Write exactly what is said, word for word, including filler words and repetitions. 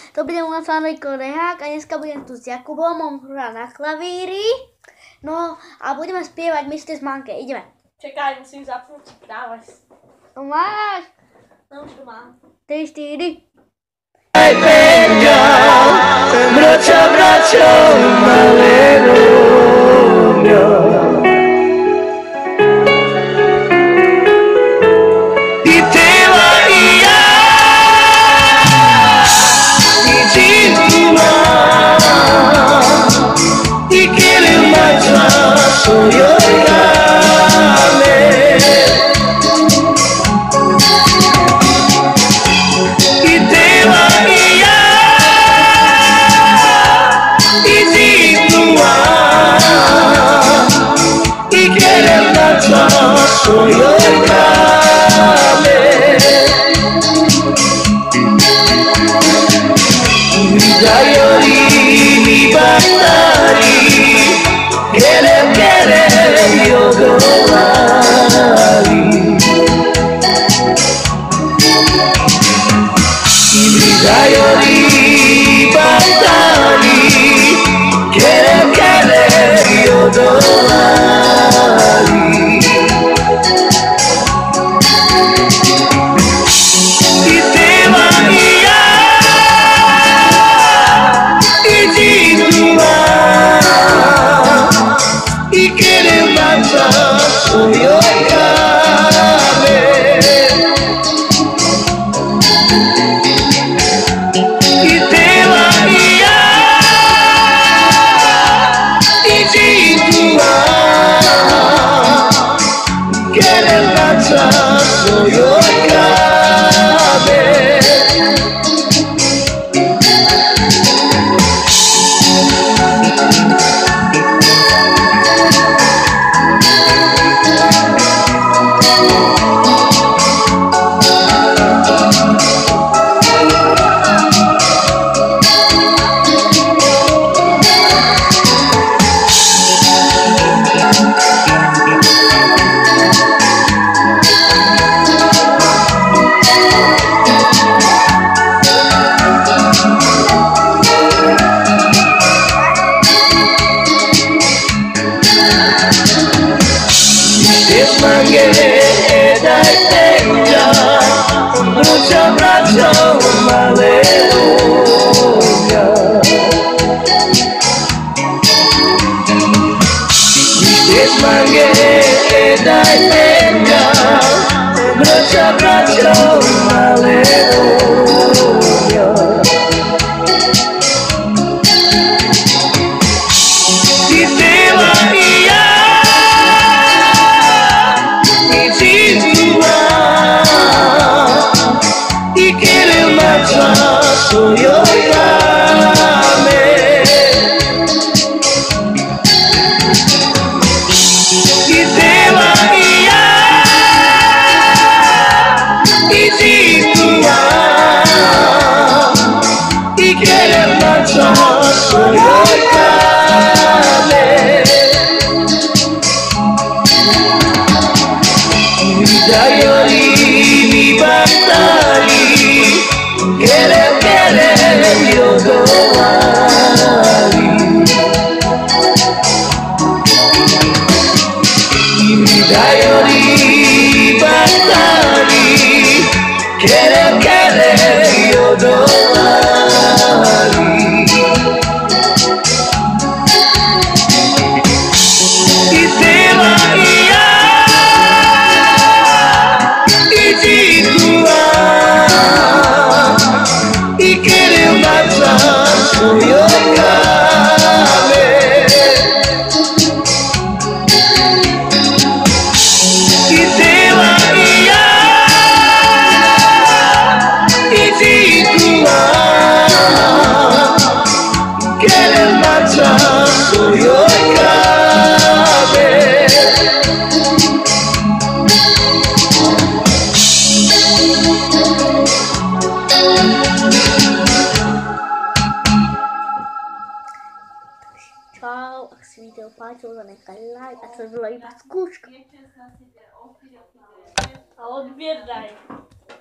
Dobrý den, u nás Andrej Korehák a dneska budem tu s Jakubom, on hrá na klavíri. No a budeme spievať Mister Manke, ideme. Čekaj, musím zapnúť práve. To máš? No už to mám. Tri, štyri. Ay, venga, brocha, brocha, maleluya. Y te va y ya, y chingua, y que le mata, soy yo. Soy Dayori mi batari, kere kere yodowari. Dayori batari, kere kere yodowari. Mucho abrazo, aleluya. This manguera y venga, mucho abrazo, aleluya. Y te va y ya, y si tú y que le mata soy yo. Y te va y ya, y si tú vas, y que le mata soy yo. Dayori mi batari, kere kere yodowari. Dayori batari, kere kere yodowari. Y te va y ya, y que le mata soy yo. Y te va y ya, y si tú vas, que le mata soy yo. Čau, ak si video páčilo, zanechaj like a to byla iba skúška. A odběr daj.